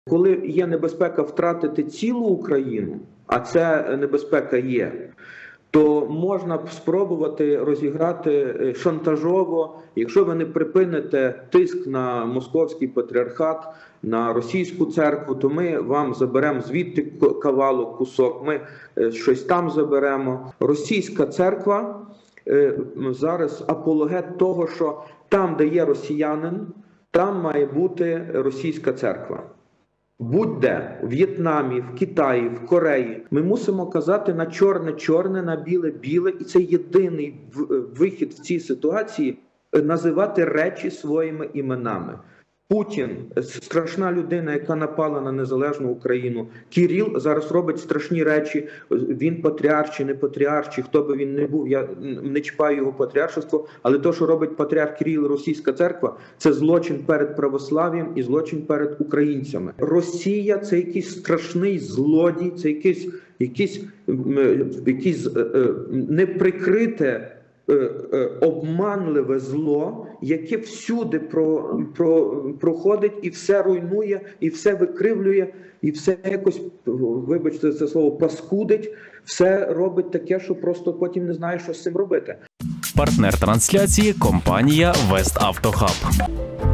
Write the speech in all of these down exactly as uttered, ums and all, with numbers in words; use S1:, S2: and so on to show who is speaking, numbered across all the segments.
S1: Коли є небезпека втратити цілу Україну, а це небезпека є, то можна спробувати розіграти шантажово, якщо ви не припините тиск на московський патріархат, на російську церкву, то ми вам заберемо звідти кавалок, кусок, ми щось там заберемо. Російська церква зараз апологет того, що там, де є росіянин, там має бути російська церква. Будь-де, в В'єтнамі, в Китаї, в Кореї. Ми мусимо казати на чорне-чорне, на біле-біле. І це єдиний вихід в цій ситуації – називати речі своїми іменами. Путін – страшна людина, яка напала на незалежну Україну. Кирил зараз робить страшні речі. Він патріарх чи не патріарх, чи хто би він не був, я не чіпаю його патріаршество. Але те, що робить патріарх Кирил і російська церква, це злочин перед православ'ям і злочин перед українцями. Росія – це якийсь страшний злодій, це якийсь, якийсь, якийсь неприкрите, обманливе зло, яке всюди про, про, проходить і все руйнує, і все викривлює, і все якось, вибачте це слово, паскудить, все робить таке, що просто потім не знаєш, що з цим робити.
S2: Партнер трансляції – компанія «Веставтохаб».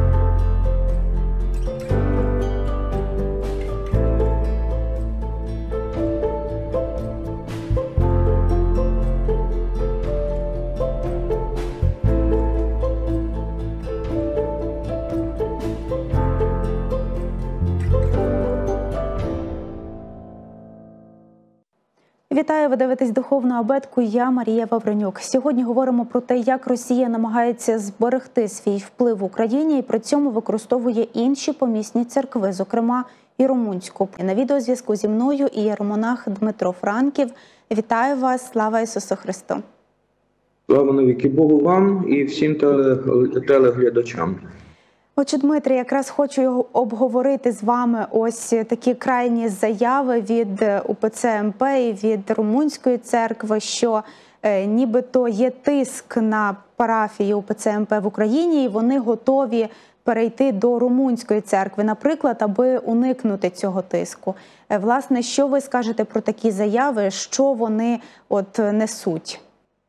S3: Вітаю, ви дивитесь «Духовну абетку», я Марія Вавренюк. Сьогодні говоримо про те, як Росія намагається зберегти свій вплив в Україні і при цьому використовує інші помісні церкви, зокрема і румунську. На відеозв'язку зі мною ієромонах Дмитро Франків. Вітаю вас, слава Ісусу Христу!
S1: Слава навіки Богу вам і всім телеглядачам.
S3: Отже, Дмитре, якраз хочу обговорити з вами ось такі крайні заяви від УПЦ МП і від Румунської церкви, що е, нібито є тиск на парафії УПЦ МП в Україні, і вони готові перейти до Румунської церкви, наприклад, аби уникнути цього тиску. Е, власне, що ви скажете про такі заяви, що вони от несуть?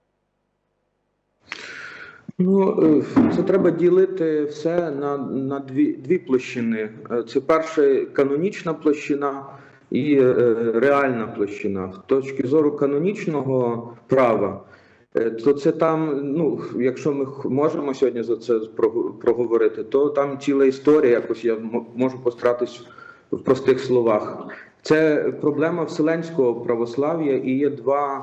S1: Ну, це треба ділити все на, на дві, дві площини. Це перша канонічна площина і е, реальна площина. З точки зору канонічного права, то це там, ну, якщо ми можемо сьогодні за це проговорити, то там ціла історія, якось я можу постаратись в простих словах. Це проблема вселенського православ'я і є два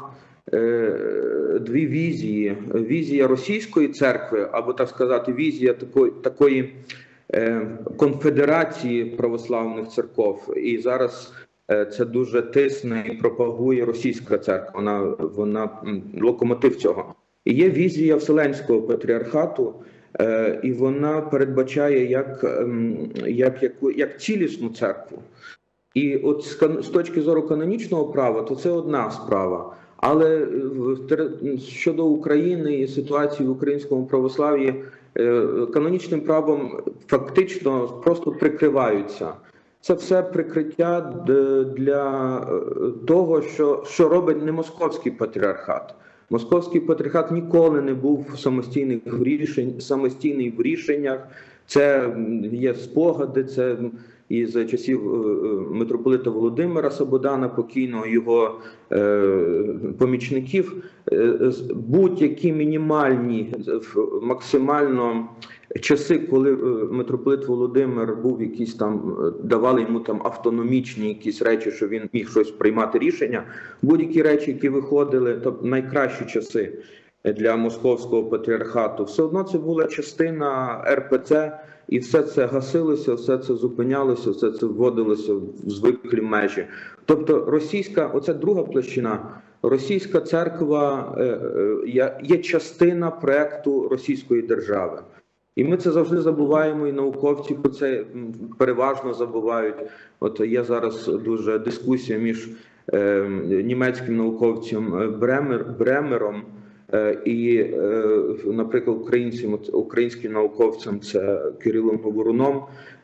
S1: дві візії. Візія російської церкви, або, так сказати, візія такої, такої е, конфедерації православних церков. І зараз е, це дуже тисне і пропагує російська церква. Вона, вона локомотив цього. І є візія Вселенського патріархату, е, і вона передбачає як, е, як, як, як цілісну церкву. І от з, з точки зору канонічного права, то це одна справа. Але щодо України і ситуації в українському православ'ї, канонічним правом фактично просто прикриваються. Це все прикриття для того, що, що робить не московський патріархат. Московський патріархат ніколи не був самостійний в, рішень, самостійний в рішеннях. Це є спогади, це і за часів митрополита Володимира Сабодана, покійного, його е, помічників, е, будь-які мінімальні, максимально часи, коли митрополит Володимир був якийсь там, давали йому там автономічні якісь речі, що він міг щось приймати рішення, будь-які речі, які виходили, тобто найкращі часи для московського патріархату, все одно це була частина ер пе це, і все це гасилося, все це зупинялося, все це вводилося в звиклі межі. Тобто російська, оця друга площина, російська церква є частина проекту російської держави. І ми це завжди забуваємо, і науковці про це переважно забувають. От є зараз дуже дискусія між е, німецьким науковцем Бремер, Бремером і, наприклад, українським, українським науковцем, це Кирилом Говоруном,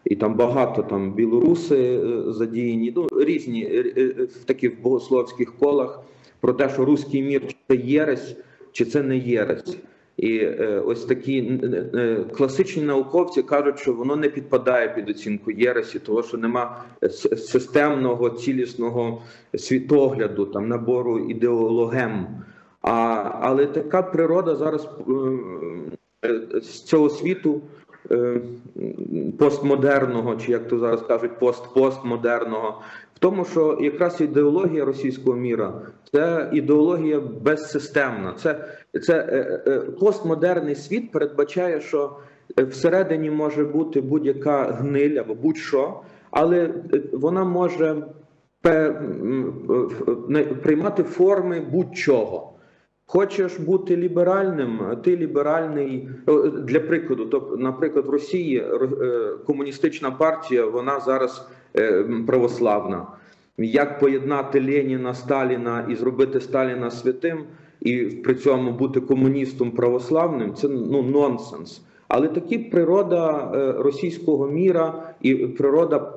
S1: і там багато там білоруси задіяні, ну, різні в таких богословських колах про те, що руський мір – це єресь, чи це не єресь. І е, ось такі е, класичні науковці кажуть, що воно не підпадає під оцінку єресі, тому що нема системного, цілісного світогляду, там, набору ідеологем. А, але така природа зараз е, з цього світу е, постмодерного, чи як то зараз кажуть, пост-постмодерного, в тому, що якраз ідеологія російського міра – це ідеологія безсистемна. Це, це е, е, постмодерний світ передбачає, що всередині може бути будь-яка гниль або будь-що, але вона може пе, приймати форми будь-чого. Хочеш бути ліберальним, ти ліберальний, для прикладу, тобто, наприклад, в Росії комуністична партія, вона зараз православна. Як поєднати Леніна, Сталіна і зробити Сталіна святим, і при цьому бути комуністом православним, це ну, нонсенс. Але таки природа російського міра і природа,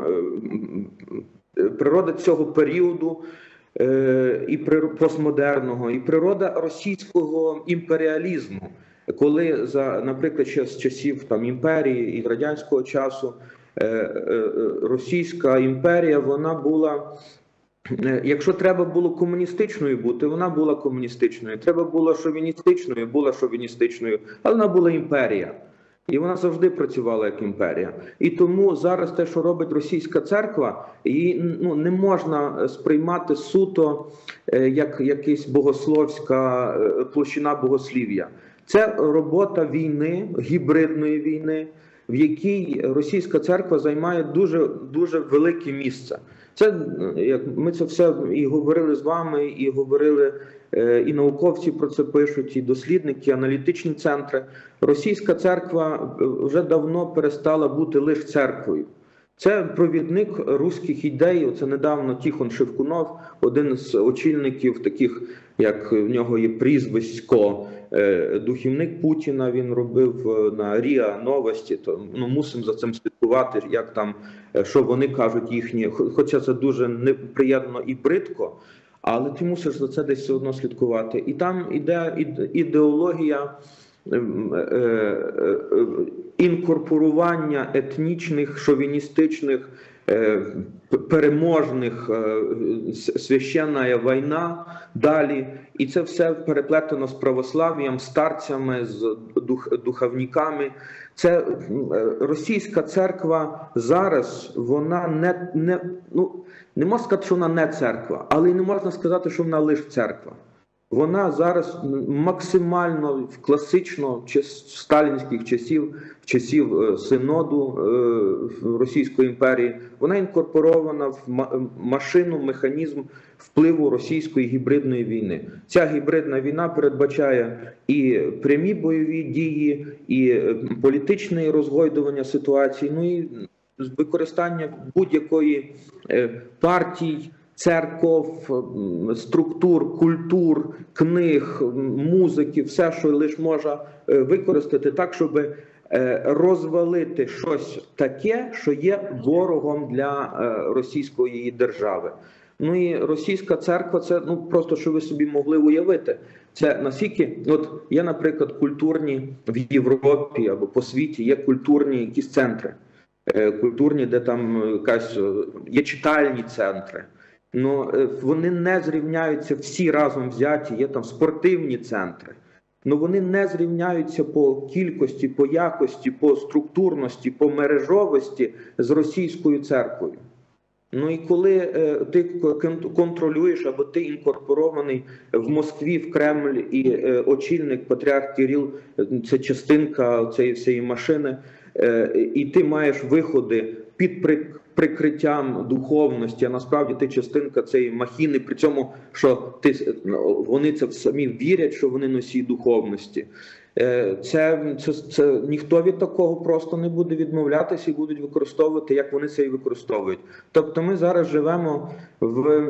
S1: природа цього періоду, і постмодерного, і природа російського імперіалізму. Коли, за, наприклад, ще з часів там, імперії і радянського часу, Російська імперія, вона була, якщо треба було комуністичною бути, вона була комуністичною. Треба було шовіністичною, була шовіністичною, але вона була імперія. І вона завжди працювала як імперія. І тому зараз те, що робить російська церква, її ну, не можна сприймати суто як якась богословська площина богослів'я. Це робота війни, гібридної війни, в якій російська церква займає дуже, дуже велике місце. Це, як ми це все і говорили з вами, і говорили, і науковці про це пишуть, і дослідники, і аналітичні центри. Російська церква вже давно перестала бути лише церквою. Це провідник руських ідей. Це недавно Тихон Шевкунов, один з очільників таких, як в нього є прізвисько, духівник Путіна, він робив на РІА Новості, то ну, мусимо за цим слідкувати, як там, що вони кажуть їхні, хоча це дуже неприємно і бридко, але ти мусиш за це десь все одно слідкувати. І там іде ідеологія інкорпорування етнічних, шовіністичних, переможних, священна війна далі. І це все переплетено з православ'ям, старцями, з дух, духовниками. Це російська церква зараз, вона не, не, ну, не можна сказати, що вона не церква, але й не можна сказати, що вона лише церква. Вона зараз максимально класично з сталінських часів, часів синоду Російської імперії, вона інкорпорована в машину, механізм впливу російської гібридної війни. Ця гібридна війна передбачає і прямі бойові дії, і політичне розгойдування ситуації, ну і використання будь-якої партії, церков, структур, культур, книг, музики, все, що лише може використати так, щоб розвалити щось таке, що є ворогом для російської держави. Ну і російська церква, це ну просто, що ви собі могли уявити. Це наскільки, от є, наприклад, культурні в Європі або по світі, є культурні якісь центри, культурні, де там якась, є читальні центри. Ну, вони не зрівняються всі разом взяті, є там спортивні центри. Ну, вони не зрівняються по кількості, по якості, по структурності, по мережовості з російською церквою. Ну і коли е, ти контролюєш, або ти інкорпорований в Москві, в Кремль, і е, очільник, патріарх Кирил, це частинка цієї всієї машини, е, і ти маєш виходи під прикриттям духовності, а насправді ти частинка цієї махіни, при цьому, що ти, вони це самі вірять, що вони носії духовності. Це, це, це ніхто від такого просто не буде відмовлятися і будуть використовувати, як вони це і використовують. Тобто ми зараз живемо в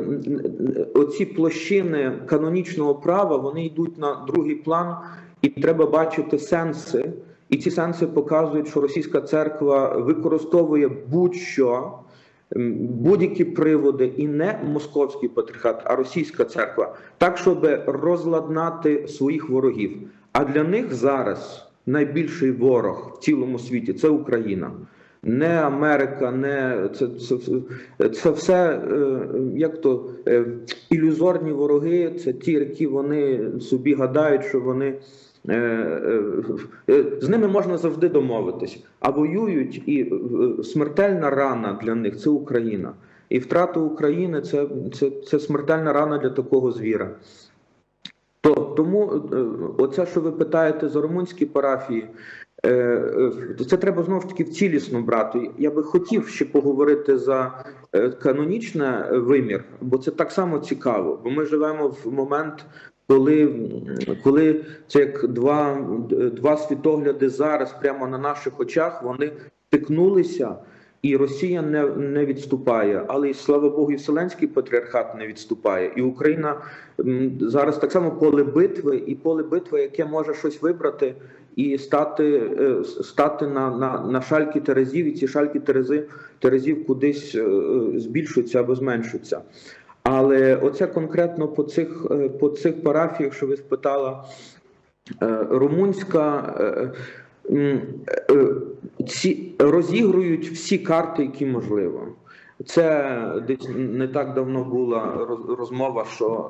S1: оці площини канонічного права, вони йдуть на другий план, і треба бачити сенси І ці санкції показують, що російська церква використовує будь-що, будь-які приводи, і не московський патріархат, а російська церква, так, щоб розладнати своїх ворогів. А для них зараз найбільший ворог в цілому світі – це Україна. Не Америка, не це, це, це все як то ілюзорні вороги, це ті, які вони собі гадають, що вони з ними можна завжди домовитись, а воюють, і смертельна рана для них – це Україна. І втрата України – це, це, це смертельна рана для такого звіра. То, тому оце, що ви питаєте за румунські парафії, це треба знову ж таки цілісно брати. Я би хотів ще поговорити за канонічний вимір, бо це так само цікаво, бо ми живемо в момент, коли, коли це як два, два світогляди зараз прямо на наших очах, вони стикнулися, і Росія не, не відступає, але і, слава Богу, і Вселенський патріархат не відступає. І Україна зараз так само поле битви, і поле битви, яке може щось вибрати і стати, стати на, на, на шальки терезів, і ці шальки терези, терезів кудись збільшуються або зменшуються. Але оце конкретно по цих, по цих парафіях, що ви спитала, румунська, ці розігрують всі карти, які можливо. Це десь не так давно була розмова, що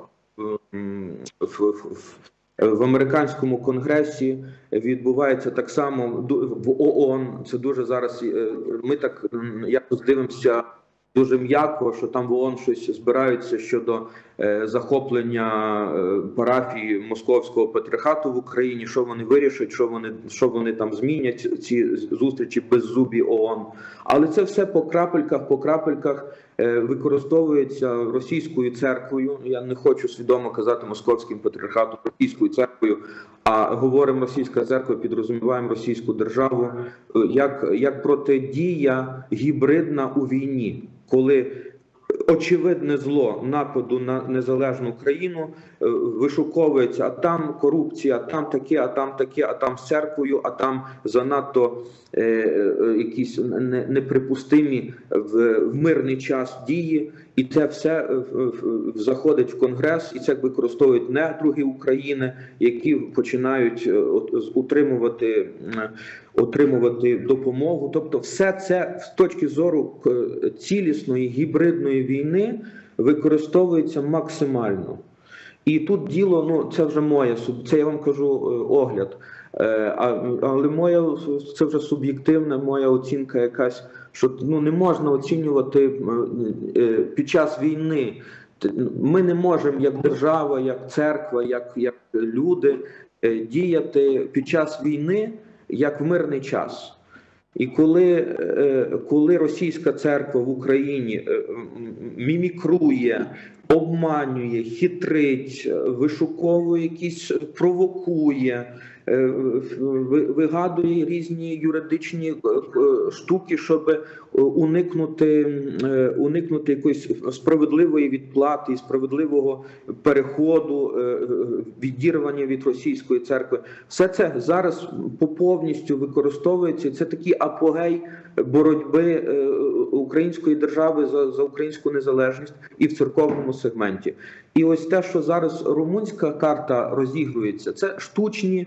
S1: в, в, в американському конгресі відбувається так само в ООН. Це дуже зараз, ми так якось дивимося дуже м'яко, що там в ООН щось збираються щодо е, захоплення е, парафії Московського патріархату в Україні, що вони вирішать, що вони, що вони там змінять, ці зустрічі беззубі ООН. Але це все по крапельках, по крапельках е, використовується російською церквою. Я не хочу свідомо казати Московським патріархатом, російською церквою, а говоримо російська церква, підрозуміваємо російську державу, як, як протидія гібридна у війні. Коли очевидне зло нападу на незалежну країну вишуковується, а там корупція, а там таке, а там таке, а там з церквою, а там занадто е, якісь неприпустимі в, в мирний час дії. І це все заходить в Конгрес, і це використовують недруги України, які починають утримувати, отримувати допомогу. Тобто все це з точки зору цілісної гібридної війни використовується максимально. І тут діло, ну це вже моє, це я вам кажу огляд, але моя, це вже суб'єктивна моя оцінка якась, що ну, не можна оцінювати під час війни. Ми не можемо як держава, як церква, як, як люди діяти під час війни, як в мирний час. І коли, коли російська церква в Україні мімікрує, обманює, хитрить, вишуковує якісь, провокує, вигадує різні юридичні штуки, щоб уникнути, уникнути якоїсь справедливої відплати, справедливого переходу, відірвання від російської церкви. Все це зараз повністю використовується. Це такий апогей боротьби української держави за, за українську незалежність і в церковному сегменті. І ось те, що зараз румунська карта розігрується, це штучні,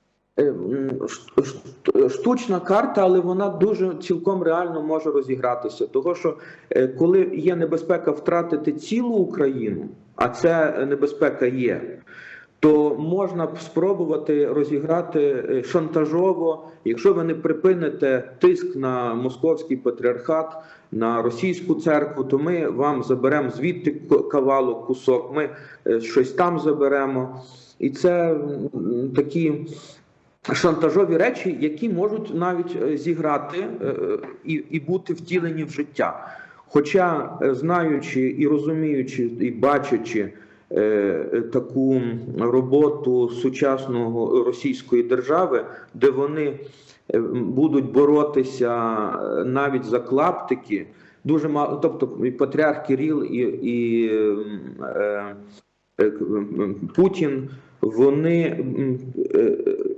S1: штучна карта, але вона дуже цілком реально може розігратися. Того, що коли є небезпека втратити цілу Україну, а це небезпека є, то можна спробувати розіграти шантажово, якщо ви не припините тиск на Московський патріархат, на російську церкву, то ми вам заберемо звідти кавалок, кусок, ми щось там заберемо. І це такі шантажові речі, які можуть навіть зіграти і, і бути втілені в життя. Хоча, знаючи і розуміючи, і бачачи таку роботу сучасного російської держави, де вони будуть боротися навіть за клаптики, дуже мало, тобто і патріарх Кирил, і, і е, е, Путін, вони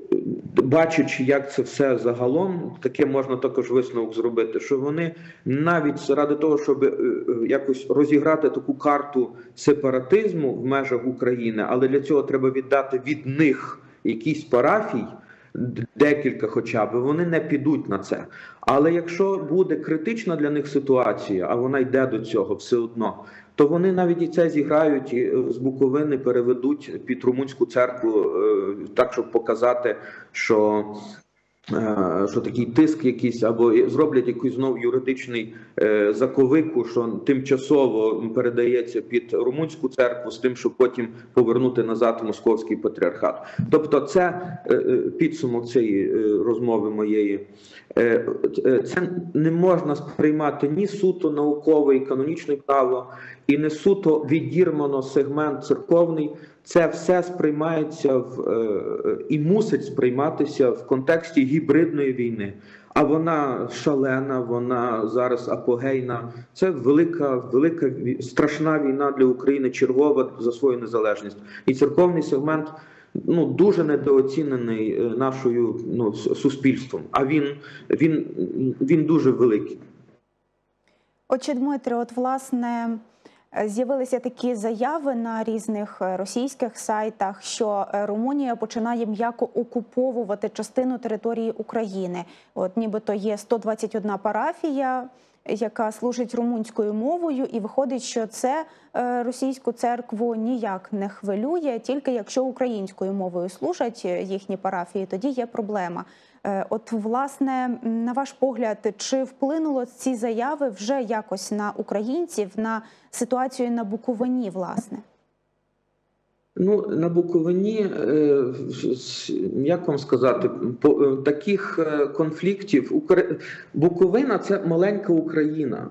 S1: бачачи, як це все загалом, таке можна також висновок зробити, що вони навіть заради того, щоб якось розіграти таку карту сепаратизму в межах України, але для цього треба віддати від них якісь парафій, декілька хоча б, вони не підуть на це. Але якщо буде критична для них ситуація, а вона йде до цього все одно, то вони навіть і це зіграють, і з Буковини переведуть під румунську церкву, так, щоб показати, що, що такий тиск якийсь, або зроблять якийсь знов юридичний заковику, що тимчасово передається під румунську церкву з тим, щоб потім повернути назад Московський патріархат. Тобто це підсумок цієї розмови моєї. Це не можна сприймати ні суто наукове і канонічне право, і не суто відірвано сегмент церковний. Це все сприймається в, і мусить сприйматися в контексті гібридної війни. А вона шалена, вона зараз апогейна. Це велика, велика, страшна війна для України, чергова за свою незалежність. І церковний сегмент ну, дуже недооцінений нашою ну, суспільством. А він, він, він дуже великий.
S3: Отже, Дмитре, от власне з'явилися такі заяви на різних російських сайтах, що Румунія починає м'яко окуповувати частину території України. От нібито є сто двадцять одна парафія, яка служить румунською мовою, і виходить, що це російську церкву ніяк не хвилює, тільки якщо українською мовою служать їхні парафії, тоді є проблема. От, власне, на ваш погляд, чи вплинуло ці заяви вже якось на українців, на ситуацію на Буковині, власне?
S1: Ну, на Буковині, як вам сказати, таких конфліктів, Буковина – це маленька Україна,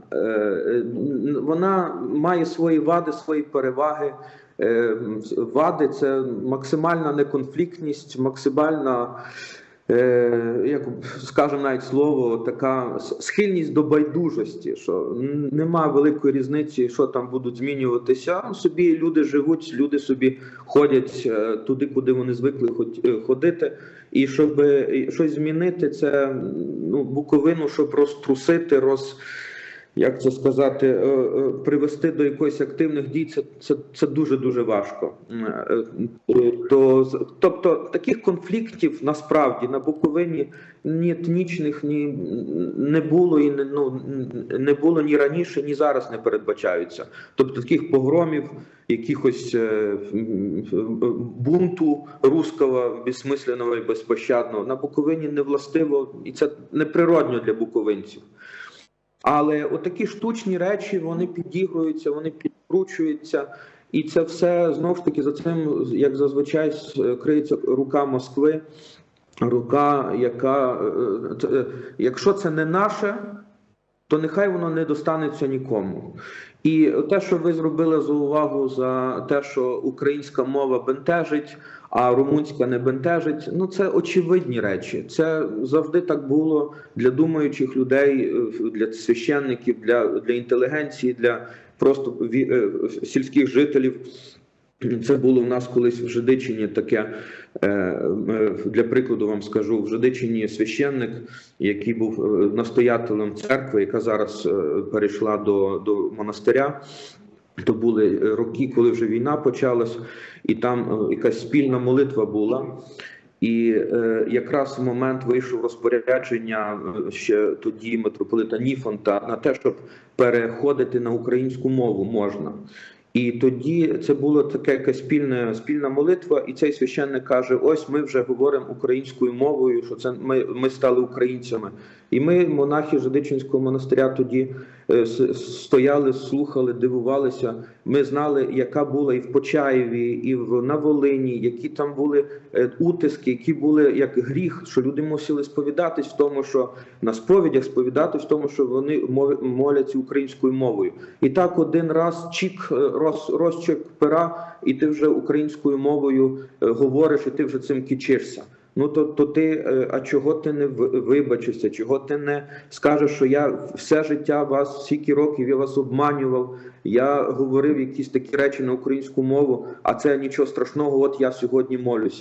S1: вона має свої вади, свої переваги. Вади – це максимальна неконфліктність, максимальна, як скажемо навіть слово, така схильність до байдужості, що нема великої різниці, що там будуть змінюватися. Собі люди живуть, люди собі ходять туди, куди вони звикли ходити. І щоб щось змінити, це ну, Буковину, щоб розтрусити, роз... як це сказати, привести до якоїсь активних дій, це, це, це дуже-дуже важко. То, тобто таких конфліктів насправді на Буковині ні етнічних ні, не було і не, ну, не було ні раніше, ні зараз не передбачаються. Тобто таких погромів, якихось бунту руського, безсмисленного і безпощадного на Буковині не властиво, і це неприродно для буковинців. Але отакі штучні речі, вони підігруються, вони підкручуються, і це все, знову ж таки, за цим, як зазвичай, криється рука Москви, рука, яка, якщо це не наше, то нехай воно не достанеться нікому. І те, що ви зробили за увагу за те, що українська мова бентежить, а румунська не бентежить, ну це очевидні речі. Це завжди так було для думаючих людей, для священників, для, для інтелігенції, для просто сільських жителів. Це було в нас колись в Жидичині таке, для прикладу вам скажу, в Жидичині священник, який був настоятелем церкви, яка зараз перейшла до, до монастиря. То були роки, коли вже війна почалась, і там якась спільна молитва була. І е, якраз в момент вийшов розпорядження ще тоді митрополита Ніфонта на те, щоб переходити на українську мову можна. І тоді це була така якась спільна, спільна молитва, і цей священник каже, ось ми вже говоримо українською мовою, що це ми, ми стали українцями. І ми, монахи Жидичинського монастиря, тоді е, стояли, слухали, дивувалися. Ми знали, яка була і в Почаєві, і в, на Волині, які там були е, утиски, які були як гріх, що люди мусили сповідатись в тому, що на сповідях сповідатись в тому, що вони моляться українською мовою. І так один раз чік, роз, розчик пера, і ти вже українською мовою е, говориш, і ти вже цим кичишся. Ну, то, то ти, а чого ти не вибачишся, чого ти не скажеш, що я все життя вас, стільки років я вас обманював, я говорив якісь такі речі на українську мову, а це нічого страшного, от я сьогодні молюся.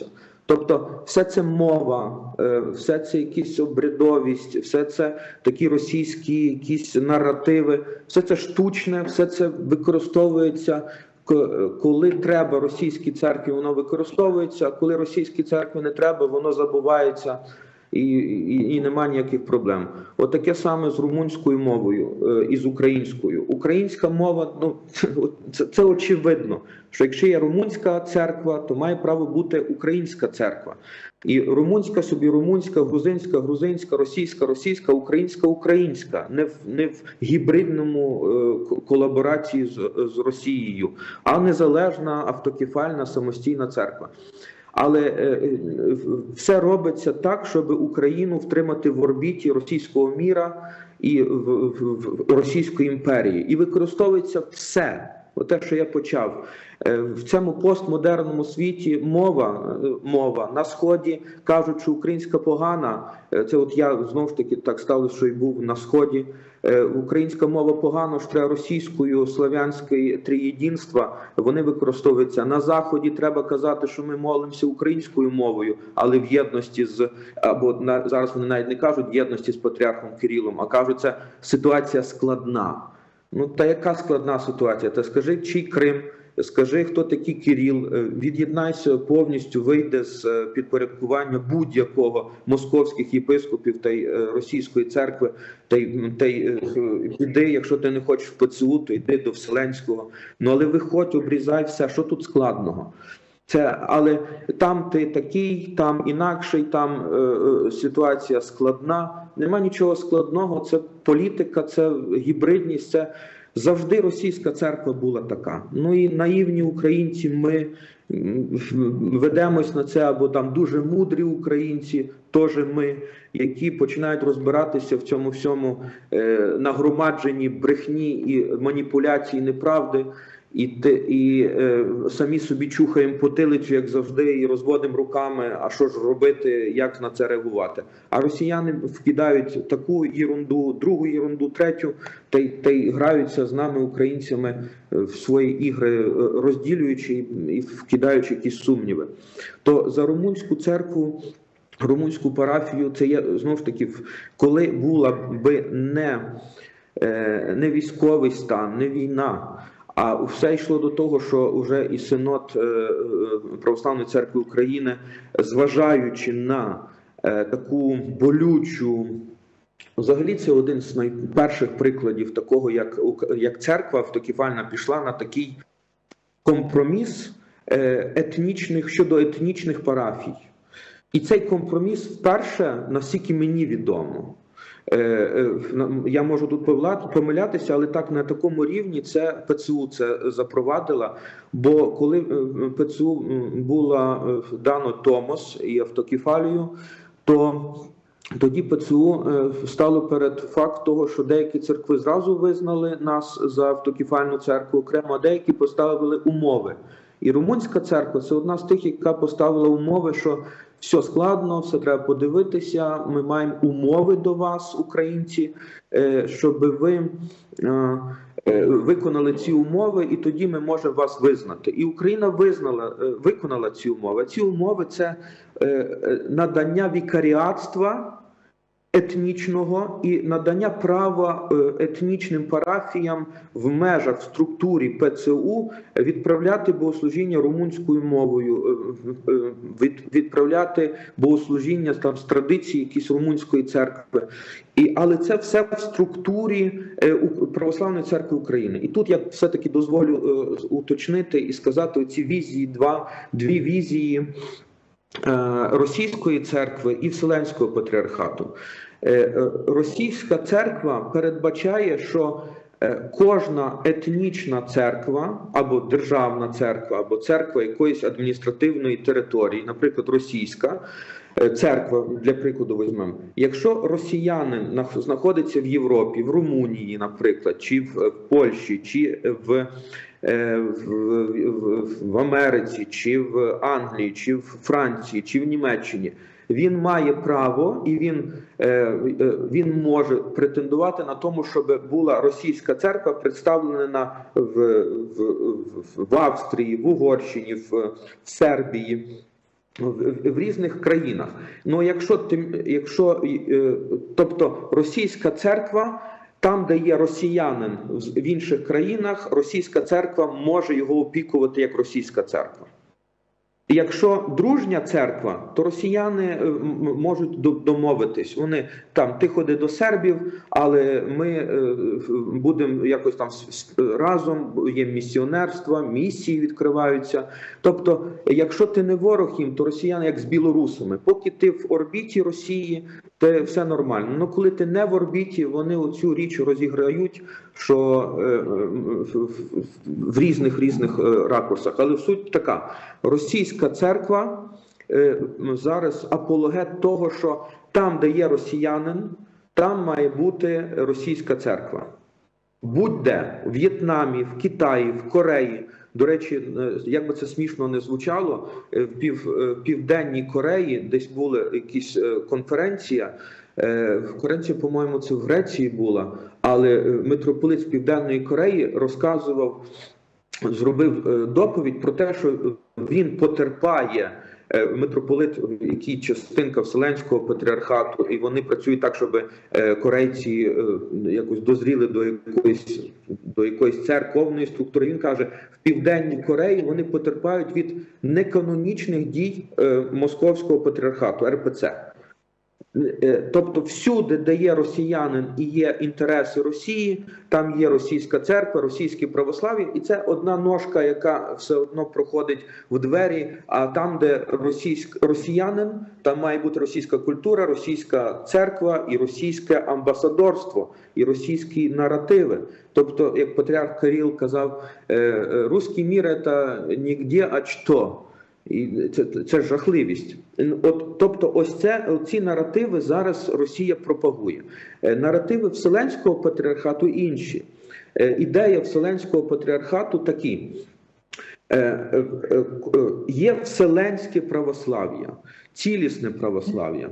S1: Тобто все це мова, все це якісь обрядовість, все це такі російські якісь наративи, все це штучне, все це використовується, коли треба російській церкві, воно використовується, а коли російській церкві не треба, воно забувається. І, і, і немає ніяких проблем. От таке саме з румунською мовою е, і з українською. Українська мова, ну, це, це очевидно, що якщо є румунська церква, то має право бути українська церква. І румунська собі румунська, грузинська, грузинська, російська, російська, українська, українська. Не в, не в гібридному е, колаборації з, з Росією, а незалежна, автокефальна, самостійна церква. Але е, все робиться так, щоб Україну втримати в орбіті російського міра і в, в, в Російської імперії. І використовується все. Те, що я почав. В цьому постмодерному світі мова, мова на Сході кажуть, що українська погана. Це от я знову ж таки так сталося, що й був на Сході. Українська мова погано, що треба російською, славянське триєдинство, вони використовуються. На Заході треба казати, що ми молимося українською мовою, але в єдності з, або на, зараз вони навіть не кажуть єдності з патріархом Кирилом, а кажуть, це ситуація складна. Ну, та яка складна ситуація? Та скажи, чий Крим, скажи, хто такий Кирил, від'єднайся повністю, вийде з підпорядкування будь-якого московських єпископів та й російської церкви, та й, та й іди, якщо ти не хочеш в ПЦУ, то йди до Вселенського. Ну, але виходь, обрізай все, що тут складного? Це, але там ти такий, там інакший, там е, ситуація складна. Нема нічого складного, це політика, це гібридність, це завжди російська церква була така. Ну і наївні українці, ми ведемось на це, або там дуже мудрі українці, теж ми, які починають розбиратися в цьому всьому е, нагромадженні брехні і маніпуляції, неправди. І, і е, самі собі чухаємо потилицю, як завжди, і розводимо руками, а що ж робити, як на це реагувати. А росіяни вкидають таку єрунду, другу єрунду, третю, та й, та й граються з нами, українцями, в свої ігри, розділюючи і вкидаючи якісь сумніви. То за румунську церкву, румунську парафію, це є, знову ж таки, коли була би не, не військовий стан, не війна, а все йшло до того, що вже і Синод Православної церкви України, зважаючи на таку болючу, взагалі це один з найперших прикладів такого, як, як церква автокефальна пішла на такий компроміс етнічних, щодо етнічних парафій. І цей компроміс вперше, наскільки мені відомо, я можу тут помилятися, але так на такому рівні це ПЦУ це запровадила, бо коли ПЦУ була дано Томос і автокефалію, то тоді ПЦУ стало перед факт того, що деякі церкви зразу визнали нас за автокефальну церкву окремо, а деякі поставили умови. І румунська церква – це одна з тих, яка поставила умови, що все складно, все треба подивитися, ми маємо умови до вас, українці, щоб ви виконали ці умови, і тоді ми можемо вас визнати. І Україна визнала, виконала ці умови. Ці умови – це надання вікаріатства етнічного і надання права етнічним парафіям в межах, в структурі ПЦУ відправляти богослужіння румунською мовою, відправляти богослужіння там, з традиції якісь румунської церкви. І, але це все в структурі Православної церкви України. І тут я все-таки дозволю уточнити і сказати оці візії, два, дві візії Російської церкви і Вселенського патріархату. Російська церква передбачає, що кожна етнічна церква, або державна церква, або церква якоїсь адміністративної території, наприклад, російська церква, для прикладу візьмемо, якщо росіянин знаходиться в Європі, в Румунії, наприклад, чи в Польщі, чи в В, в, в Америці, чи в Англії, чи в Франції, чи в Німеччині, він має право і він, він може претендувати на тому, щоб була російська церква представлена в, в, в Австрії, в Угорщині, в, в Сербії, в, в різних країнах. Ну, якщо, ти, якщо тобто російська церква, там, де є росіянин в інших країнах, російська церква може його опікувати як російська церква. Якщо дружня церква, то росіяни можуть домовитись. Вони там, ти ходи до сербів, але ми будемо якось там разом, є місіонерство, місії відкриваються. Тобто, якщо ти не ворог їм, то росіяни як з білорусами. Поки ти в орбіті Росії, то все нормально. Ну, коли ти не в орбіті, вони оцю річ розіграють, що в різних-різних ракурсах. Але суть така. Російська церква е, зараз апологет того, що там, де є росіянин, там має бути російська церква. Будь-де, в В'єтнамі, в Китаї, в Кореї. До речі, як би це смішно не звучало, в, пів, в Південній Кореї десь була якась конференція, конференція, по-моєму, це в Греції була, але митрополит з Південної Кореї розказував, зробив доповідь про те, що він потерпає, митрополит, який частинка Вселенського патріархату, і вони працюють так, щоб корейці якось дозріли до якоїсь, до якоїсь церковної структури. Він каже, в Південній Кореї вони потерпають від неканонічних дій Московського патріархату, ер пе це. Тобто всюди, де є росіянин і є інтереси Росії, там є російська церква, російське православ'я, і це одна ножка, яка все одно проходить в двері, а там, де російськ, росіянин, там має бути російська культура, російська церква і російське амбасадорство, і російські наративи. Тобто, як патріарх Кирил казав, «Русський мір – це нігде, а що». І це, це жахливість. От, тобто ось це, ці наративи зараз Росія пропагує. Наративи Вселенського патріархату інші. Ідея Вселенського патріархату такі. Є вселенське православ'я, цілісне православ'я.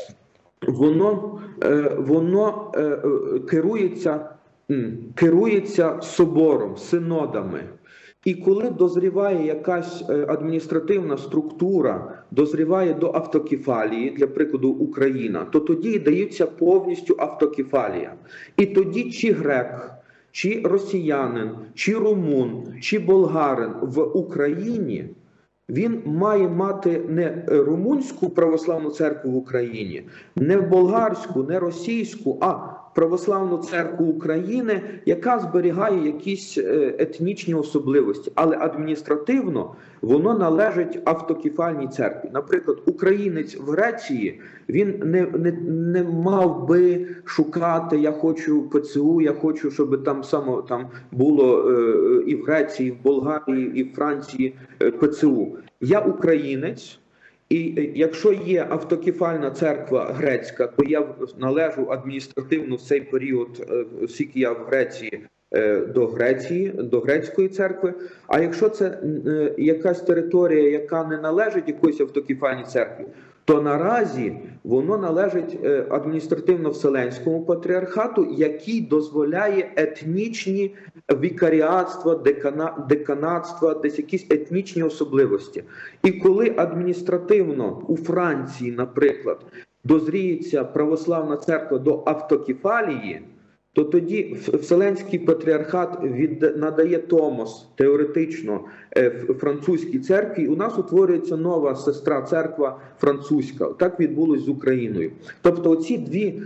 S1: Воно, воно керується, керується собором, синодами. І коли дозріває якась адміністративна структура, дозріває до автокефалії, для прикладу Україна, то тоді дається повністю автокефалія. І тоді чи грек, чи росіянин, чи румун, чи болгарин в Україні, він має мати не румунську православну церкву в Україні, не болгарську, не російську, а православну церкву України, яка зберігає якісь етнічні особливості. Але адміністративно воно належить автокефальній церкві. Наприклад, українець в Греції, він не, не, не мав би шукати, я хочу пе це у, я хочу, щоб там само там було е, і в Греції, і в Болгарії, і в Франції е, пе це у. Я українець, і якщо є автокефальна церква грецька, то я належу адміністративно в цей період, скільки я в Греції, до Греції, до грецької церкви. А якщо це якась територія, яка не належить якоїсь автокефальній церкві, то наразі воно належить адміністративно-вселенському патріархату, який дозволяє етнічні вікаріатства, декана, деканатства, десь якісь етнічні особливості. І коли адміністративно у Франції, наприклад, дозріється православна церква до автокефалії, то тоді Вселенський патріархат від, надає томос теоретично французькій церкві, і у нас утворюється нова сестра церква французька. Так відбулось з Україною. Тобто оці дві,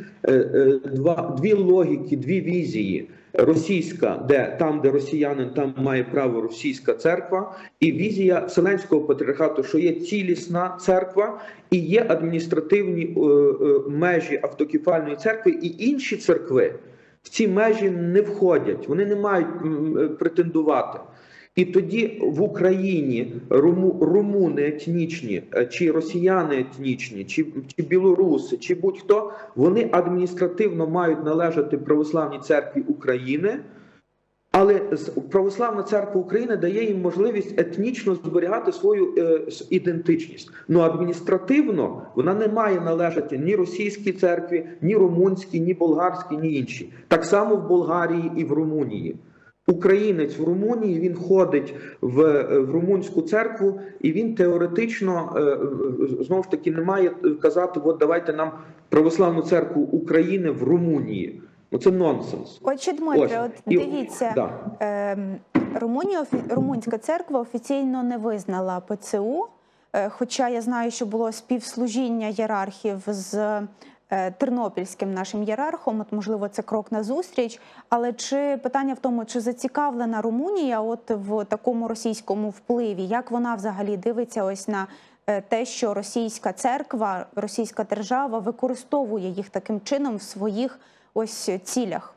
S1: два, дві логіки, дві візії. Російська, де там, де росіянин, там має право російська церква, і візія Вселенського патріархату, що є цілісна церква і є адміністративні е, е, межі автокефальної церкви, і інші церкви в ці межі не входять, вони не мають м, претендувати. І тоді в Україні руму, румуни етнічні, чи росіяни етнічні, чи, чи білоруси, чи будь-хто, вони адміністративно мають належати Православній церкві України, але Православна церква України дає їм можливість етнічно зберігати свою е, ідентичність. Ну адміністративно вона не має належати ні російській церкві, ні румунській, ні болгарській, ні іншій. Так само в Болгарії і в Румунії. українець в Румунії, він ходить в, в румунську церкву, і він теоретично, знову ж таки, не має казати, от давайте нам православну церкву України в Румунії. Ну, це нонсенс.
S3: Отже, Дмитре, от дивіться,
S1: да.
S3: е, Румунія, Румунська церква офіційно не визнала ПЦУ, е, хоча я знаю, що було співслужіння ієрархів з е, тернопільським нашим ієрархом, от, можливо, це крок назустріч, але чи питання в тому, чи зацікавлена Румунія от в такому російському впливі, як вона взагалі дивиться ось на е, те, що російська церква, російська держава використовує їх таким чином в своїх ось цілях?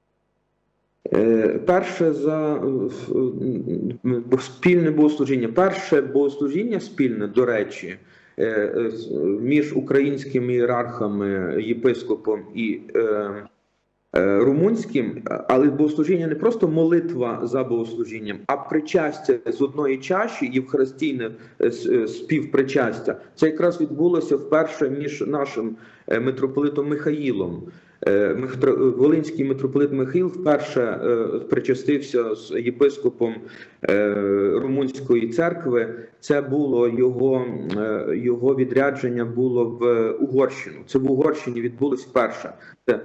S1: Перше за спільне богослужіння. Перше богослужіння спільне, до речі, між українськими ієрархами, єпископом і румунським, але богослужіння не просто молитва за богослужінням, а причастя з одної чаші, євхаристійне співпричастя. Це якраз відбулося вперше між нашим митрополитом Михаїлом. Волинський митрополит Михаїл вперше причастився з єпископом Румунської церкви. Це було його, його відрядження було в Угорщину. Це в Угорщині відбулось вперше.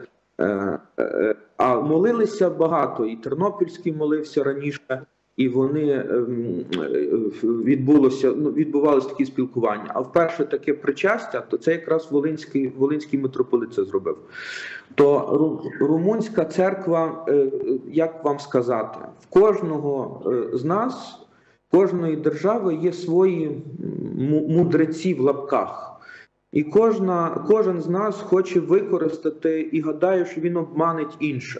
S1: А молилися багато, і Тернопільський молився раніше, і вони відбулося, ну, відбувалися такі спілкування. А вперше таке причастя, то це якраз Волинський, Волинський митрополит це зробив. То румунська церква, як вам сказати, в кожного з нас, кожної держави є свої мудреці в лапках. І кожна, кожен з нас хоче використати і гадає, що він обманить інших.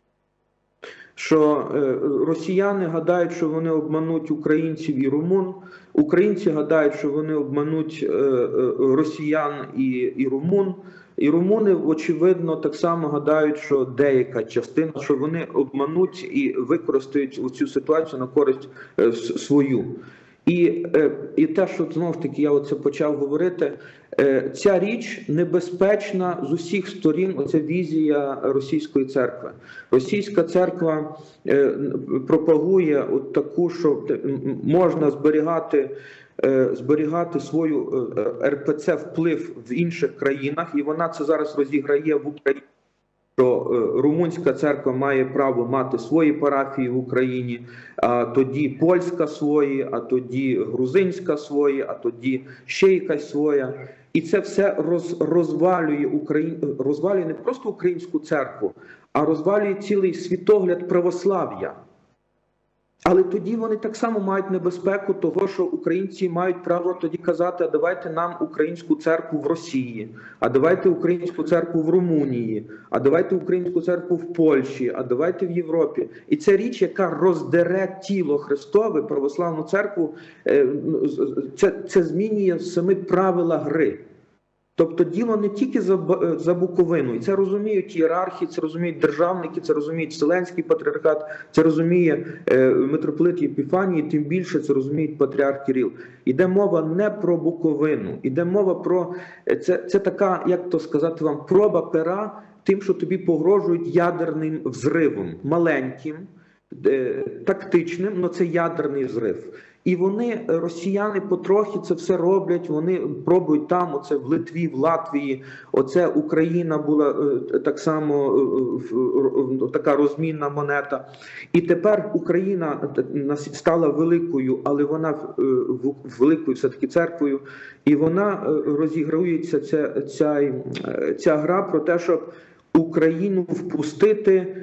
S1: Що росіяни гадають, що вони обмануть українців і румун, українці гадають, що вони обмануть росіян і, і румун, і румуни, очевидно, так само гадають, що деяка частина, що вони обмануть і використають цю ситуацію на користь свою. І, і те, що, знову ж таки, я оце почав говорити, ця річ небезпечна з усіх сторін, оця візія російської церкви. Російська церква пропагує от таку, що можна зберігати, зберігати свою ер пе це вплив в інших країнах, і вона це зараз розіграє в Україні. Що румунська церква має право мати свої парафії в Україні, а тоді польська свої, а тоді грузинська свої, а тоді ще якась своя. І це все роз, розвалює, Україн... розвалює не просто українську церкву, а розвалює цілий світогляд православ'я. Але тоді вони так само мають небезпеку того, що українці мають право тоді казати, а давайте нам українську церкву в Росії, а давайте українську церкву в Румунії, а давайте українську церкву в Польщі, а давайте в Європі. І це річ, яка роздере тіло Христове, православну церкву, це, це змінює самі правила гри. Тобто діло не тільки за, за Буковину, і це розуміють ієрархи, це розуміють державники, це розуміють Вселенський патріархат, це розуміє е, митрополит Єпіфаній, тим більше це розуміють патріарх Кирил. Іде мова не про Буковину, іде мова про, це, це така, як то сказати вам, проба пера тим, що тобі погрожують ядерним взривом, маленьким, е, тактичним, але це ядерний взрив. І вони, росіяни, потрохи це все роблять, вони пробують там, оце в Литві, в Латвії, оце Україна була так само така розмінна монета. І тепер Україна стала великою, але вона великою все-таки церквою, і вона розігрується, ця, ця, ця гра про те, щоб Україну впустити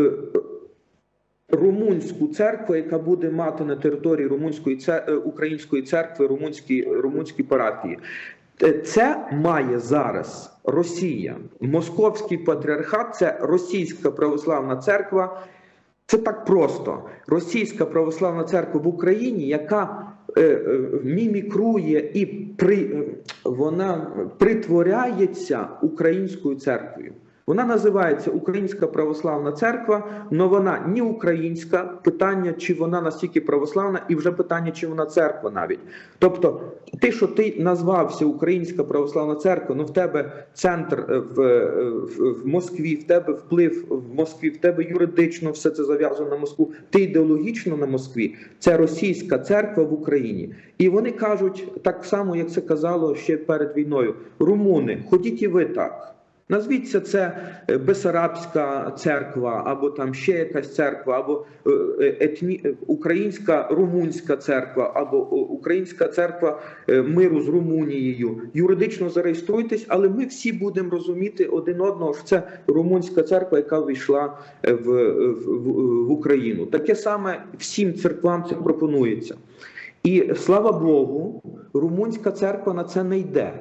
S1: румунську церкву, яка буде мати на території румунської церкви, української церкви румунські, румунські парафії. Це має зараз Росія. Московський патріархат – це російська православна церква. Це так просто. Російська православна церква в Україні, яка е, е, мімікрує і при, вона притворяється українською церквою. Вона називається Українська Православна Церква, але вона не українська, питання, чи вона настільки православна, і вже питання, чи вона церква навіть. Тобто, те, що ти назвався Українська Православна Церква, ну в тебе центр в, в, в Москві, в тебе вплив в Москві, в тебе юридично все це зав'язано на Москву, ти ідеологічно на Москві, це російська церква в Україні. І вони кажуть, так само, як це казало ще перед війною, румуни, ходіть і ви так. Назвіться це Бесарабська церква, або там ще якась церква, або етні... Українська Румунська церква, або Українська церква миру з Румунією. Юридично зареєструйтесь, але ми всі будемо розуміти один одного, що це Румунська церква, яка війшла в, в, в Україну. Таке саме всім церквам це пропонується. І, слава Богу, Румунська церква на це не йде.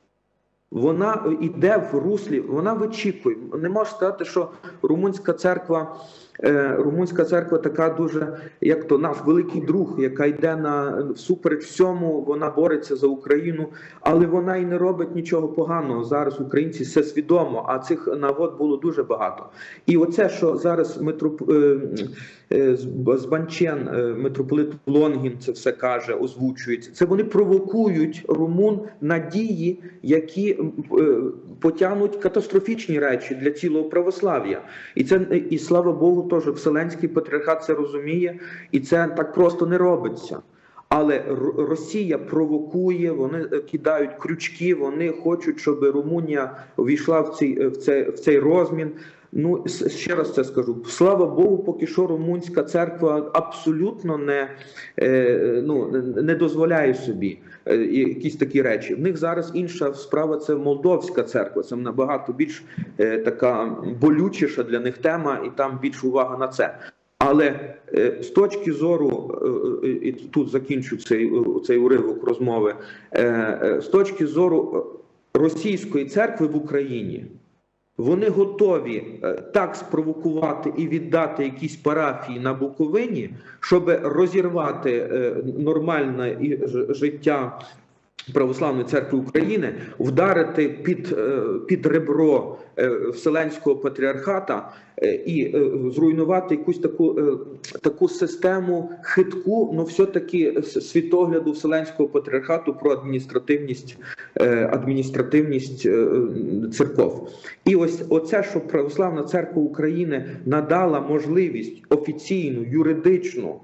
S1: Вона йде в руслі, вона вичікує. Не можна сказати, що Румунська церква, е, Румунська церква така дуже, як то наш великий друг, яка йде на всупереч всьому, вона бореться за Україну, але вона і не робить нічого поганого. Зараз українці все свідомо, а цих нагод було дуже багато. І оце, що зараз митроп... е, е, Збанчен, е, митрополит Лонгін це все каже, озвучується, це вони провокують румун на дії, які потягнуть катастрофічні речі для цілого православ'я. І це, і слава Богу, теж Вселенський патріархат це розуміє, і це так просто не робиться. Але Росія провокує, вони кидають крючки, вони хочуть, щоб Румунія увійшла в цей, в цей, в цей розмін. Ну, ще раз це скажу. Слава Богу, поки що Румунська церква абсолютно не, ну, не дозволяє собі якісь такі речі. В них зараз інша справа – це Молдовська церква. Це набагато більш така болючіша для них тема, і там більш увага на це. Але з точки зору, і тут закінчу цей, цей уривок розмови, з точки зору російської церкви в Україні, вони готові так спровокувати і віддати якісь парафії на Буковині, щоб розірвати нормальне зжиття Православної церкви України, вдарити під, під ребро Вселенського патріархата і зруйнувати якусь таку, таку систему хитку, але все-таки світогляду Вселенського патріархату про адміністративність, адміністративність церков. І ось оце, що Православна церква України надала можливість офіційну, юридичну,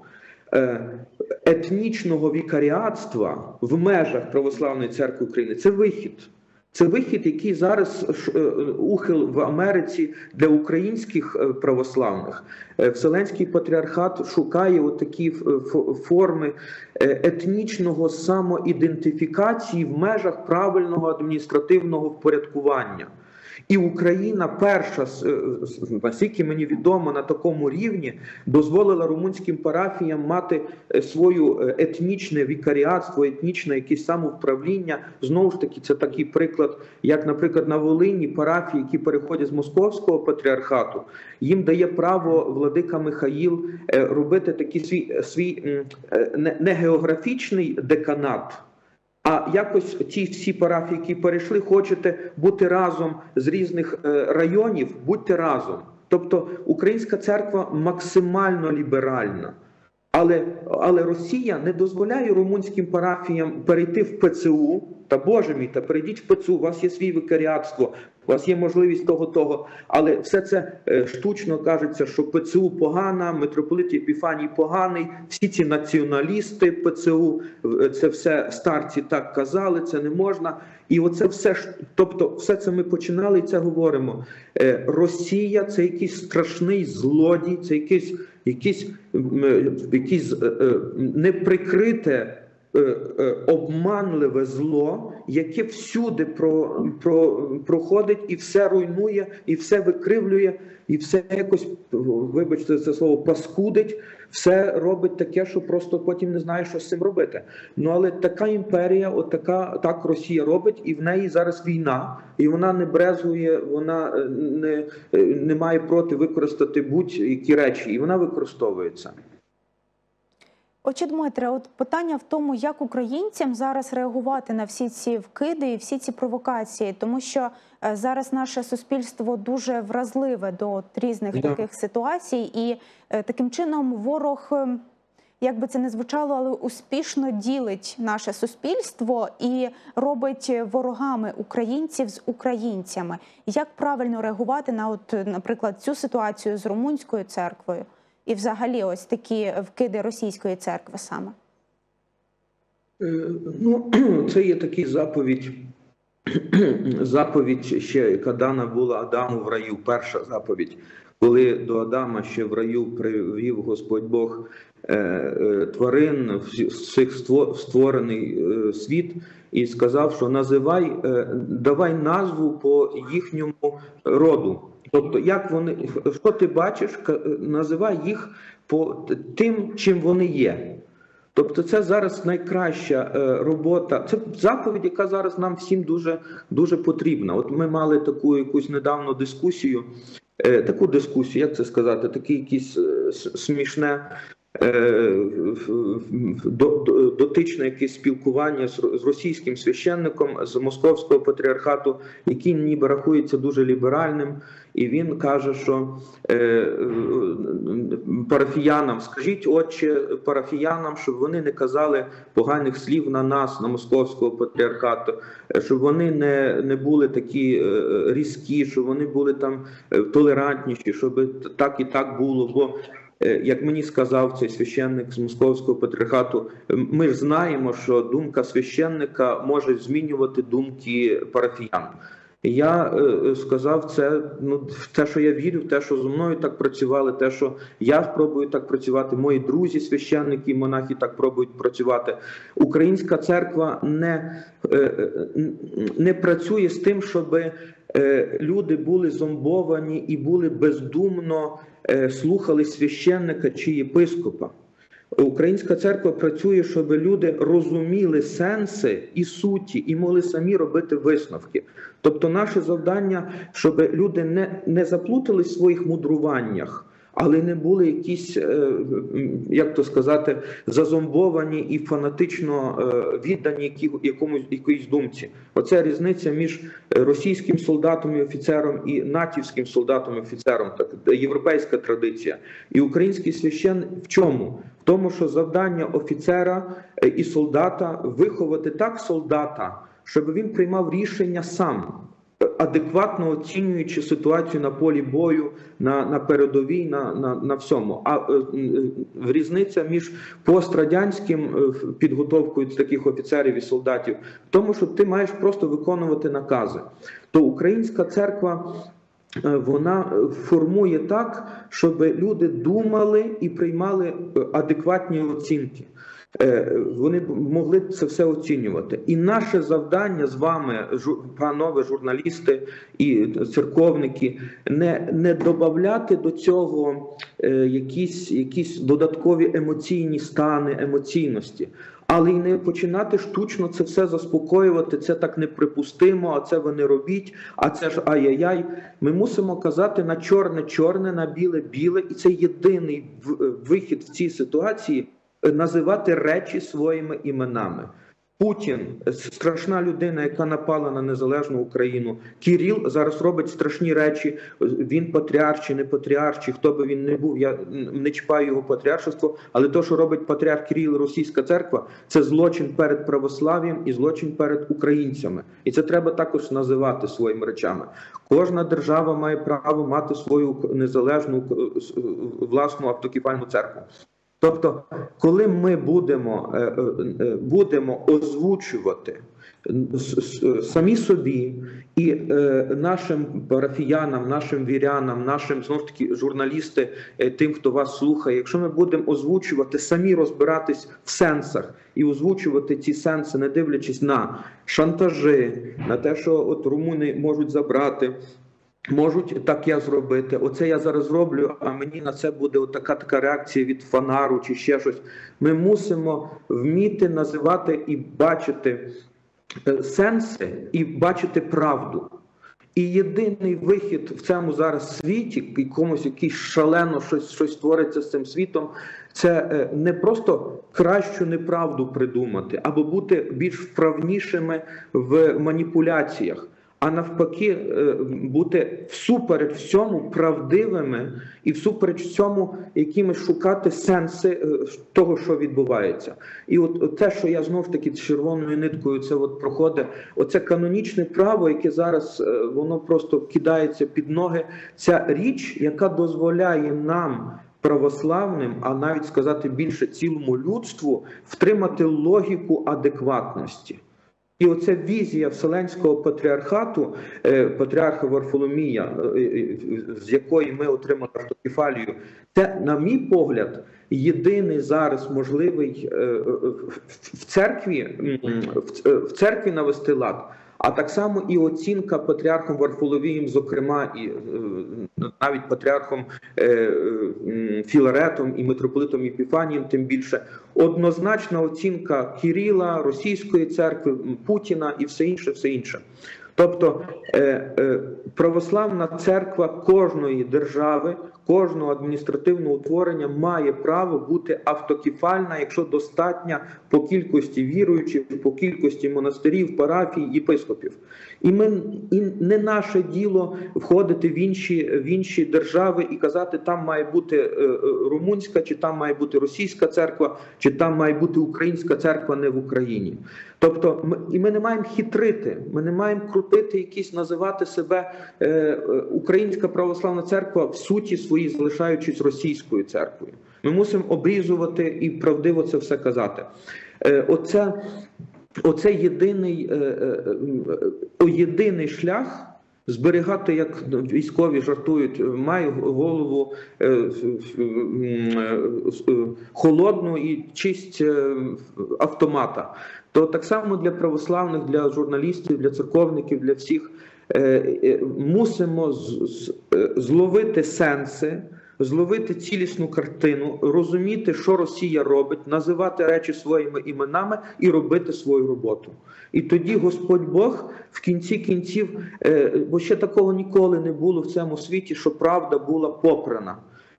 S1: етнічного вікаріатства в межах Православної церкви України, це вихід. Це вихід, який зараз ухил в Америці для українських православних. Вселенський патріархат шукає отакі форми етнічного самоідентифікації в межах правильного адміністративного впорядкування. І Україна перша, наскільки мені відомо, на такому рівні дозволила румунським парафіям мати своє етнічне вікаріатство, етнічне якесь самоуправління. Знову ж таки, це такий приклад, як, наприклад, на Волині парафії, які переходять з Московського патріархату, їм дає право владика Михаїл робити такий свій, свій не географічний деканат, а якось ті всі парафії, які перейшли, хочете бути разом з різних районів, будьте разом. Тобто українська церква максимально ліберальна. Але, але Росія не дозволяє румунським парафіям перейти в ПЦУ. Та Боже мій, та перейдіть в ПЦУ, у вас є свій викаріатство, у вас є можливість того-того. Але все це е, штучно кажеться, що ПЦУ погана, митрополит Епіфаній поганий, всі ці націоналісти ПЦУ, це все старці так казали, це не можна. І оце все, тобто все це ми починали і це говоримо. Е, Росія – це якийсь страшний злодій, це якийсь, якийсь, якийсь е, неприкрите, обманливе зло, яке всюди про, про, проходить і все руйнує, і все викривлює, і все якось, вибачте це слово, паскудить, все робить таке, що просто потім не знає, що з цим робити. Ну, але така імперія, от така, так Росія робить, і в неї зараз війна, і вона не брезгує, вона не, не має проти використати будь-які речі, і вона використовується.
S3: Отже, Дмитре, от питання в тому, як українцям зараз реагувати на всі ці вкиди і всі ці провокації, тому що е, зараз наше суспільство дуже вразливе до от різних
S1: Да.
S3: таких ситуацій, і е, таким чином ворог, е, як би це не звучало, але успішно ділить наше суспільство і робить ворогами українців з українцями. Як правильно реагувати на, от, наприклад, цю ситуацію з румунською церквою? І взагалі ось такі вкиди російської церкви саме?
S1: Е, Ну, це є такий заповідь, заповідь ще, яка дана була Адаму в раю, перша заповідь, коли до Адама ще в раю привів Господь Бог е, е, тварин, всіх ство- створений е, світ, і сказав, що називай, е, давай назву по їхньому роду. Тобто, як вони, що ти бачиш, ка- називай їх по тим, чим вони є. Тобто це зараз найкраща е, робота. Це заповідь, яка зараз нам всім дуже, дуже потрібна. От ми мали таку якусь недавно дискусію, е, таку дискусію, як це сказати, таке якесь е, с- смішне, е, до- до- дотичне якесь спілкування з ро- з російським священником з Московського патріархату, який ніби рахується дуже ліберальним, і він каже, що е, е, парафіянам, скажіть, отче, парафіянам, щоб вони не казали поганих слів на нас, на Московського патріархату, е, щоб вони не, не були такі е, різкі, щоб вони були там е, толерантніші, щоб так і так було, бо Е, як мені сказав цей священник з Московського патріархату, е, ми ж знаємо, що думка священника може змінювати думки парафіян. І я е, сказав це, ну, в те, що я вірю, в те, що зі мною так працювали, те, що я спробую так працювати, мої друзі, священники, монахи так пробують працювати. Українська церква не, е, е, не працює з тим, щоб е, люди були зомбовані і були бездумно е, слухали священника чи єпископа. Українська церква працює, щоб люди розуміли сенси і суті, і могли самі робити висновки. Тобто наше завдання, щоб люди не, не заплутались в своїх мудруваннях, але не були якісь, е, як то сказати, зазомбовані і фанатично е, віддані які, якомусь, якоїсь думці. Оце різниця між російським солдатом і офіцером і натівським солдатом і офіцером, так, європейська традиція. І український священ в чому? В тому, що завдання офіцера і солдата виховати так солдата, щоб він приймав рішення сам, адекватно оцінюючи ситуацію на полі бою, на, на передовій, на, на, на всьому. А е, е, різниця між пострадянським е, підготовкою таких офіцерів і солдатів в тому, що ти маєш просто виконувати накази. То українська церква, е, вона формує так, щоб люди думали і приймали адекватні оцінки. Вони могли це все оцінювати. І наше завдання з вами, панове журналісти і церковники, не, не додавати до цього якісь, якісь додаткові емоційні стани, емоційності, але й не починати штучно це все заспокоювати, це так неприпустимо, а це ви не робіть, а це ж ай-яй-яй. Ми мусимо казати на чорне-чорне, на біле-біле, і це єдиний вихід в цій ситуації – називати речі своїми іменами. Путін – страшна людина, яка напала на незалежну Україну. Кирил зараз робить страшні речі. Він патріарх чи не патріарх, чи хто би він не був, я не чіпаю його патріаршество. Але те, що робить патріарх Кирил, російська церква, це злочин перед православ'ям і злочин перед українцями. І це треба також називати своїми речами. Кожна держава має право мати свою незалежну власну автокефальну церкву. Тобто, коли ми будемо, будемо озвучувати самі собі і нашим парафіянам, нашим вірянам, нашим, знов таки, журналісти, тим, хто вас слухає, якщо ми будемо озвучувати, самі розбиратись в сенсах і озвучувати ці сенси, не дивлячись на шантажі, на те, що от румуни можуть забрати, можуть так я зробити, оце я зараз зроблю, а мені на це буде така така реакція від фанару чи ще щось. Ми мусимо вміти називати і бачити сенси, і бачити правду. І єдиний вихід в цьому зараз світі, якомусь якийсь шалено щось, щось твориться з цим світом, Це не просто кращу неправду придумати, або бути більш вправнішими в маніпуляціях, а навпаки бути всупереч всьому правдивими і всупереч всьому якимось шукати сенси того, що відбувається. І от те, що я знов таки червоною ниткою це от проходить, оце канонічне право, яке зараз воно просто кидається під ноги, ця річ, яка дозволяє нам, православним, а навіть сказати більше цілому людству, втримати логіку адекватності. І оця візія Вселенського патріархату, патріарха Варфоломія, з якої ми отримали автокефалію, це, на мій погляд, єдиний зараз можливий в церкві, в церкві навести лад. А так само і оцінка патріархом Варфоломієм, зокрема, і навіть патріархом Філаретом і митрополитом Епіфанієм, тим більше, однозначна оцінка Кирила, Російської церкви, Путіна і все інше, все інше. Тобто православна церква кожної держави, кожного адміністративного утворення має право бути автокефальна, якщо достатня по кількості віруючих, по кількості монастирів, парафій, єпископів. І, ми, і не наше діло входити в інші, в інші держави і казати, там має бути румунська, чи там має бути російська церква, чи там має бути українська церква не в Україні. Тобто, ми, і ми не маємо хитрити, ми не маємо крутити якісь, називати себе е, Українська православна церква в суті своїй, залишаючись російською церквою. Ми мусимо обрізувати і правдиво це все казати. Е, оце, оце єдиний, е, е, єдиний шлях зберігати, як військові жартують, має голову е, е, холодну і чисть автомата. То так само для православних, для журналістів, для церковників, для всіх е, мусимо з, з, зловити сенси, зловити цілісну картину, розуміти, що Росія робить, називати речі своїми іменами і робити свою роботу. І тоді Господь Бог в кінці кінців, е, бо ще такого ніколи не було в цьому світі, що правда була попрана.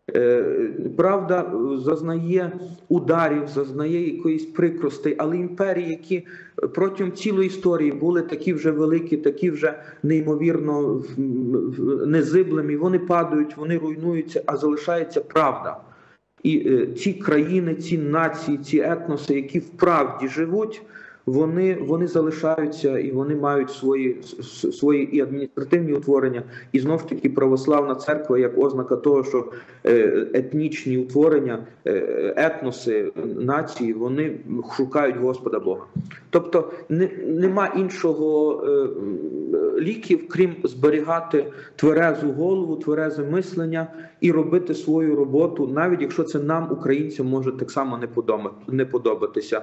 S1: Правда зазнає ударів, зазнає якоїсь прикростей, але імперії, які протягом цілої історії були такі вже великі, такі вже неймовірно незиблемі, вони падають, вони руйнуються, а залишається правда. І ці країни, ці нації, ці етноси, які в правді живуть, Вони, вони залишаються і вони мають свої, свої і адміністративні утворення. І знов-таки православна церква як ознака того, що етнічні утворення, етноси, нації, вони шукають Господа Бога. Тобто не, нема іншого ліків, крім зберігати тверезу голову, тверезе мислення і робити свою роботу, навіть якщо це нам, українцям, може так само не подобатися.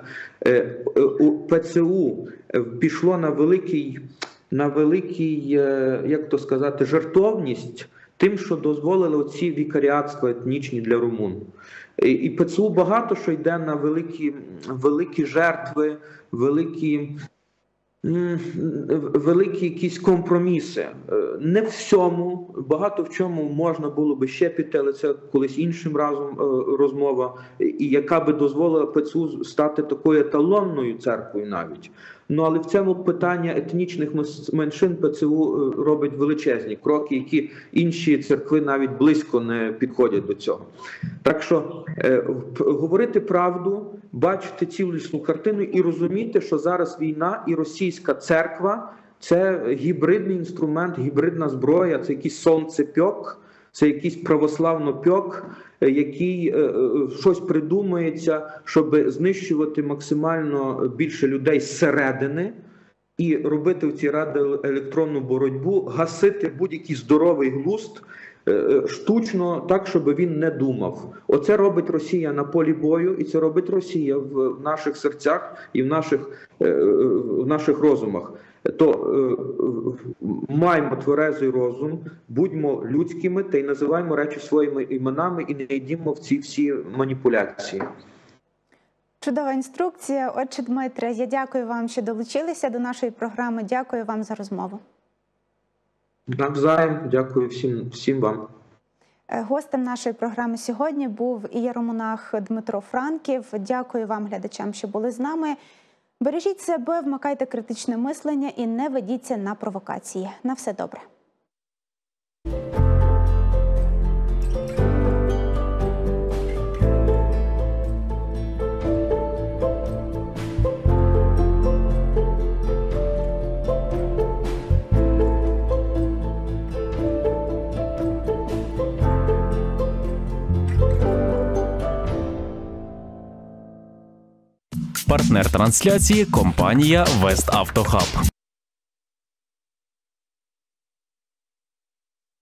S1: ПЦУ пішло на великий, на великий, як то сказати, жертовність тим, що дозволили оці вікаріатства етнічні для румун. І ПЦУ багато що йде на великі, великі жертви, великі, великі якісь компроміси. Не в всьому, багато в чому можна було би ще піти, але це колись іншим разом розмова, і яка би дозволила ПЦУ стати такою еталонною церквою навіть. Ну, але в цьому питання етнічних меншин ПЦУ робить величезні кроки, які інші церкви навіть близько не підходять до цього. Так що е, говорити правду, бачити цілісну картину і розуміти, що зараз війна і російська церква – це гібридний інструмент, гібридна зброя, це якийсь сонцепьок, це якийсь православнопьок, який е, щось придумується, щоб знищувати максимально більше людей зсередини і робити в цій радіоелектронну боротьбу, гасити будь-який здоровий глузд е, штучно, так, щоб він не думав. Оце робить Росія на полі бою, і це робить Росія в наших серцях і в наших, е, в наших розумах. То е, маємо тверезий розум, будьмо людськими та й називаємо речі своїми іменами і не йдімо в ці всі маніпуляції.
S3: Чудова інструкція. Отче Дмитре, я дякую вам, що долучилися до нашої програми. Дякую вам за розмову.
S1: Навзаєм, дякую всім, всім вам.
S3: Гостем нашої програми сьогодні був ієромонах Дмитро Франків. Дякую вам, глядачам, що були з нами. Бережіть себе, вмикайте критичне мислення і не ведіться на провокації. На все добре.
S2: Партнер трансляції – компанія Вест Автохаб.